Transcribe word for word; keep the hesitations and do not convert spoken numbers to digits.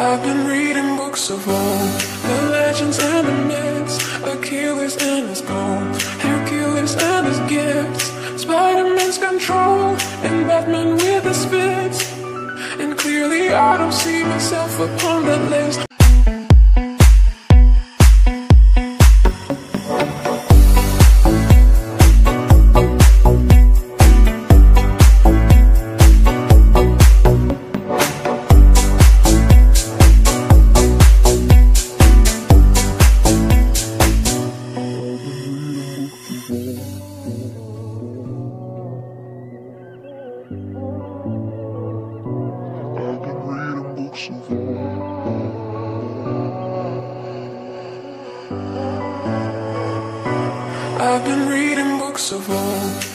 I've been reading books of old, the legends and the myths, Achilles and his gold, Hercules and his gifts, Spider-Man's control, and Batman with his fits. And clearly I don't see myself upon that list. I've been reading books of old.